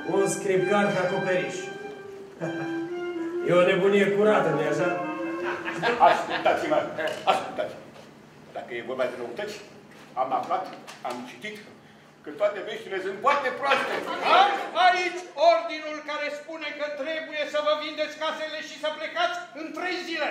un scripcar pe acoperiș. E o nebunie curată, nu-i așa? Ascultați-mă, ascultați-mă. Dacă e vorba de noutăți, am aflat, am citit, că toate veștile sunt foarte proaste. Am aici ordinul care spune că trebuie să vă vindeți casele și să plecați în 3 zile.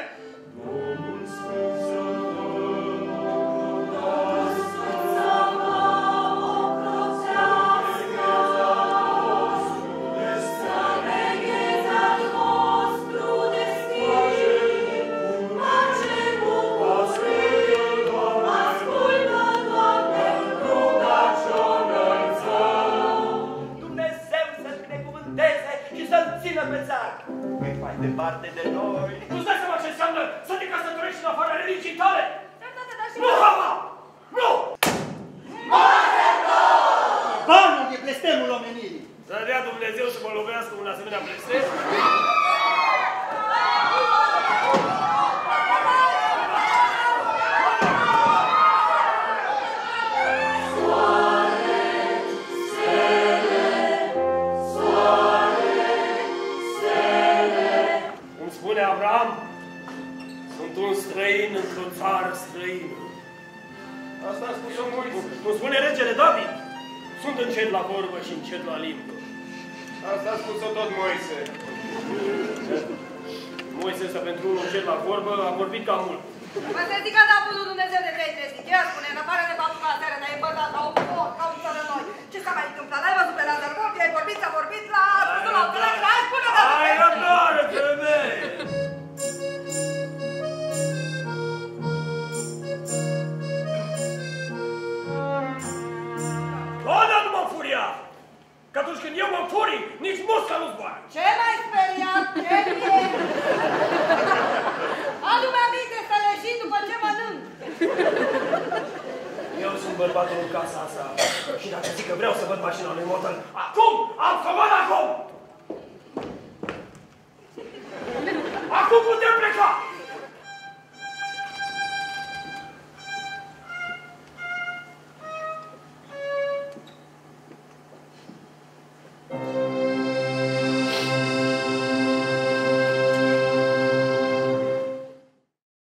Mai departe de noi. Nu-ți dai seama ce înseamnă să te căsătorești în afara religiei tale? Nu, Hava! Nu! Banul e blestemul omenirii. Să dea Dumnezeu să mă lovească un asemenea blestem? Avram, sunt un străin într-o țară străină. Asta a spus-o Moise. Cum spune regele David, sunt încet la vorbă și încet la limbă. Asta a spus-o tot Moise. Moise ăsta pentru unul încet la vorbă a vorbit cam mult. Mă să zic că n-a putut Dumnezeu de 3 Ea spune, în afară de faptul că aseară ne-ai bătat la un por, ca un țără noi. Ce s-a mai întâmplat? L-ai văzut pe Lazar Morbi, ai vorbit, s-a vorbit la... Hai, spune, dar... Hai, răbdare, femeie! Oda nu mă furia! Că atunci când eu mă furii, nici musca nu zboară! Ce m-ai speriat? Ce e? Adu-mi aminte să leșin după ce mănânc! Eu sunt bărbatul în casa asta și dacă zic că vreau să văd mașina lui Mortal, acum! Am să văd acum!